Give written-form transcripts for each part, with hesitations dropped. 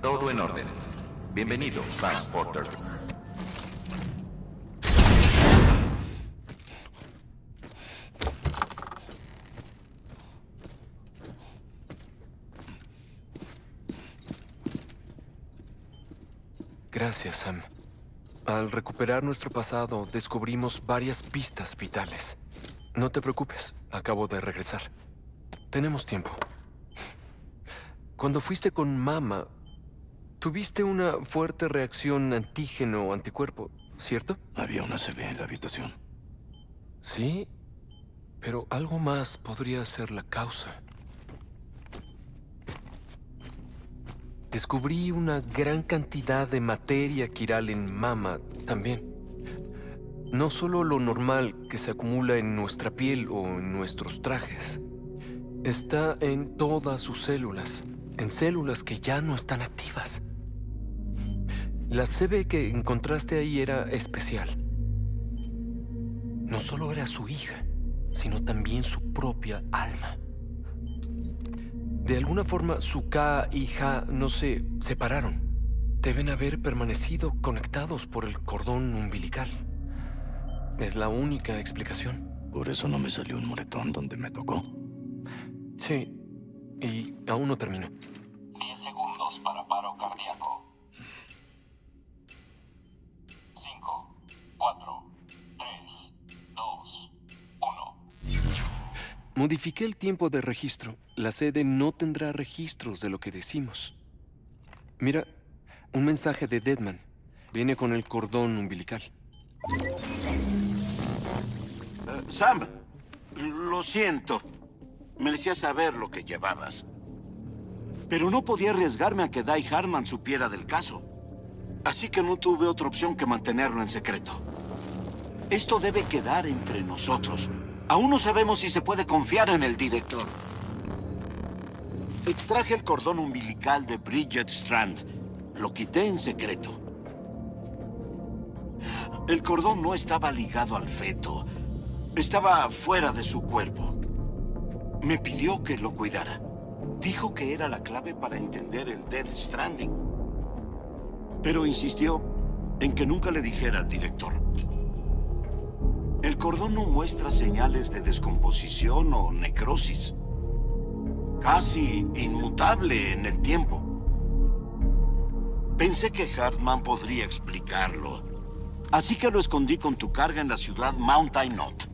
Todo en orden. Bienvenido, Sam Porter. Gracias, Sam. Al recuperar nuestro pasado, descubrimos varias pistas vitales. No te preocupes, acabo de regresar. Tenemos tiempo. Cuando fuiste con Mama, tuviste una fuerte reacción antígeno-anticuerpo, ¿cierto? Había una CB en la habitación. Sí, pero algo más podría ser la causa. Descubrí una gran cantidad de materia quiral en Mama también. No solo lo normal que se acumula en nuestra piel o en nuestros trajes. Está en todas sus células, en células que ya no están activas. La CB que encontraste ahí era especial. No solo era su hija, sino también su propia alma. De alguna forma, su K y Ja no se separaron. Deben haber permanecido conectados por el cordón umbilical. Es la única explicación. Por eso no me salió un moretón donde me tocó. Sí, y aún no termino. 10 segundos para paro cardíaco. 5, 4, 3, 2, 1. Modifiqué el tiempo de registro. La sede no tendrá registros de lo que decimos. Mira, un mensaje de Deadman. Viene con el cordón umbilical. Sam, lo siento. Merecía saber lo que llevabas. Pero no podía arriesgarme a que Die Harman supiera del caso. Así que no tuve otra opción que mantenerlo en secreto. Esto debe quedar entre nosotros. Aún no sabemos si se puede confiar en el director. Extraje el cordón umbilical de Bridget Strand. Lo quité en secreto. El cordón no estaba ligado al feto. Estaba fuera de su cuerpo. Me pidió que lo cuidara. Dijo que era la clave para entender el Death Stranding. Pero insistió en que nunca le dijera al director. El cordón no muestra señales de descomposición o necrosis. Casi inmutable en el tiempo. Pensé que Hartman podría explicarlo. Así que lo escondí con tu carga en la ciudad Mountain Knot.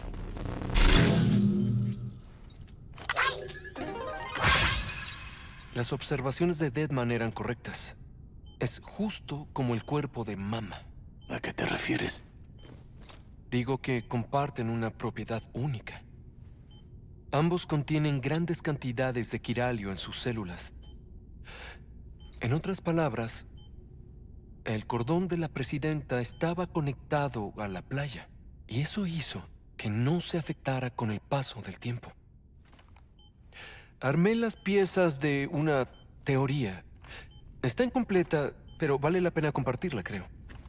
Las observaciones de Deadman eran correctas. Es justo como el cuerpo de Mama. ¿A qué te refieres? Digo que comparten una propiedad única. Ambos contienen grandes cantidades de quiralio en sus células. En otras palabras, el cordón de la presidenta estaba conectado a la playa, y eso hizo que no se afectara con el paso del tiempo. Armé las piezas de una teoría. Está incompleta, pero vale la pena compartirla, creo.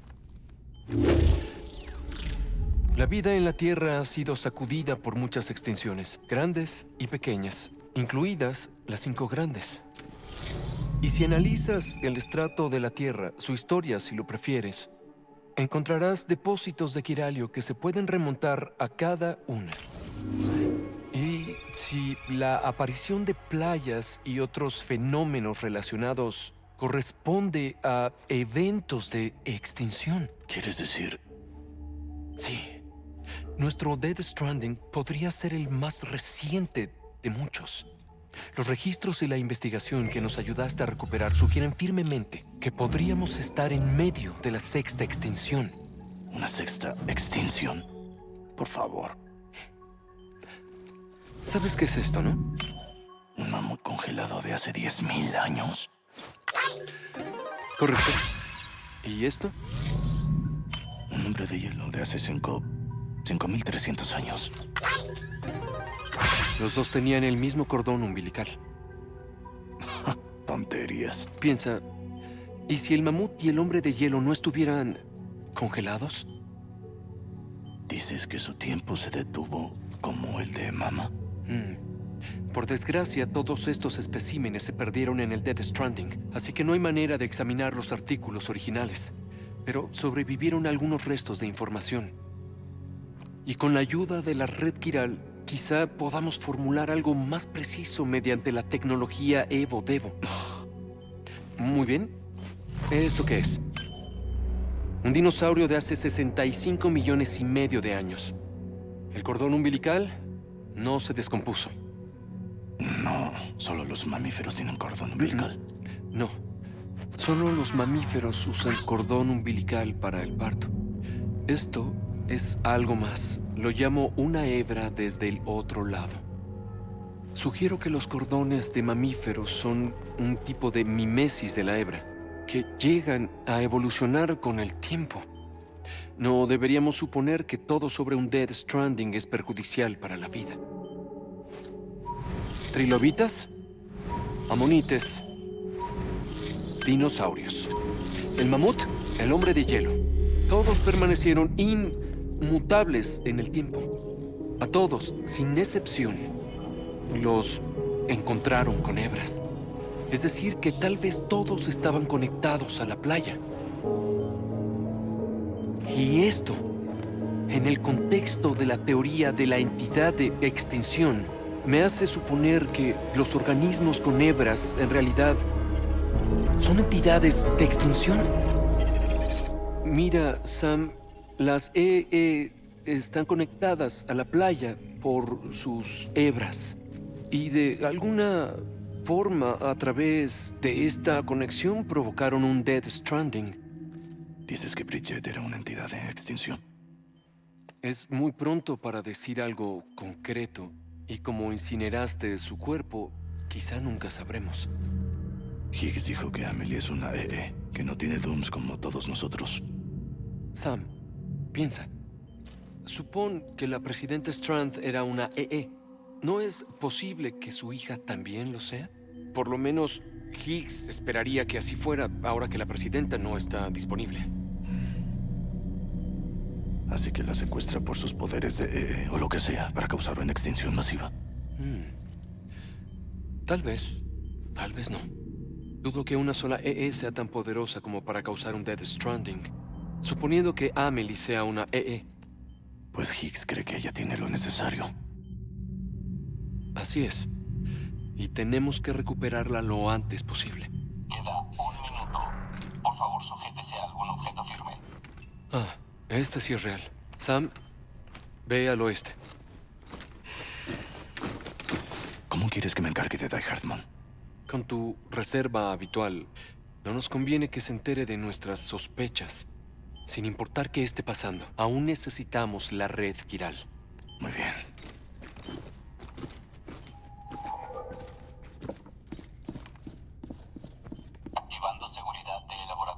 La vida en la Tierra ha sido sacudida por muchas extinciones, grandes y pequeñas, incluidas las 5 grandes. Y si analizas el estrato de la Tierra, su historia si lo prefieres, encontrarás depósitos de quiralio que se pueden remontar a cada una. Y si la aparición de playas y otros fenómenos relacionados corresponde a eventos de extinción. ¿Quieres decir? Sí. Nuestro Death Stranding podría ser el más reciente de muchos. Los registros y la investigación que nos ayudaste a recuperar sugieren firmemente que podríamos estar en medio de la 6ª extinción. ¿Una 6ª extinción? Por favor. ¿Sabes qué es esto, no? Un mamut congelado de hace 10.000 años. Correcto. ¿Y esto? Un hombre de hielo de hace 5.300 años. Los dos tenían el mismo cordón umbilical. Tonterías. Piensa, ¿y si el mamut y el hombre de hielo no estuvieran congelados? ¿Dices que su tiempo se detuvo como el de Mama? Por desgracia, todos estos especímenes se perdieron en el Death Stranding, así que no hay manera de examinar los artículos originales. Pero sobrevivieron algunos restos de información. Y con la ayuda de la red quiral, quizá podamos formular algo más preciso mediante la tecnología Evo-Devo. Muy bien. ¿Esto qué es? Un dinosaurio de hace 65 millones y medio de años. El cordón umbilical no se descompuso. No, solo los mamíferos tienen cordón umbilical. No. Solo los mamíferos usan cordón umbilical para el parto. Esto es algo más. Lo llamo una hebra desde el otro lado. Sugiero que los cordones de mamíferos son un tipo de mimesis de la hebra, que llegan a evolucionar con el tiempo. No deberíamos suponer que todo sobre un Death Stranding es perjudicial para la vida. Trilobitas, amonites, dinosaurios. El mamut, el hombre de hielo. Todos permanecieron inmutables en el tiempo. A todos, sin excepción, los encontraron con hebras. Es decir, que tal vez todos estaban conectados a la playa. Y esto, en el contexto de la teoría de la entidad de extinción, me hace suponer que los organismos con hebras, en realidad, son entidades de extinción. Mira, Sam, las EE están conectadas a la playa por sus hebras. Y de alguna forma, a través de esta conexión, provocaron un Death Stranding. ¿Dices que Bridget era una entidad de extinción? Es muy pronto para decir algo concreto. Y como incineraste su cuerpo, quizá nunca sabremos. Higgs dijo que Amelie es una EE, que no tiene Dooms como todos nosotros. Sam, piensa. Supón que la presidenta Strand era una EE. ¿No es posible que su hija también lo sea? Por lo menos Higgs esperaría que así fuera ahora que la presidenta no está disponible. Así que la secuestra por sus poderes de EE o lo que sea para causar una extinción masiva. Tal vez no. Dudo que una sola EE sea tan poderosa como para causar un Death Stranding. Suponiendo que Amelie sea una EE. Pues Higgs cree que ella tiene lo necesario. Así es. Y tenemos que recuperarla lo antes posible. Queda 1 minuto. Por favor, sujétese a algún objeto firme. Ah, esta sí es real. Sam, ve al oeste. ¿Cómo quieres que me encargue de Die Hardman? Con tu reserva habitual, no nos conviene que se entere de nuestras sospechas. Sin importar qué esté pasando, aún necesitamos la red quiral. Muy bien. Activando seguridad de laboratorio.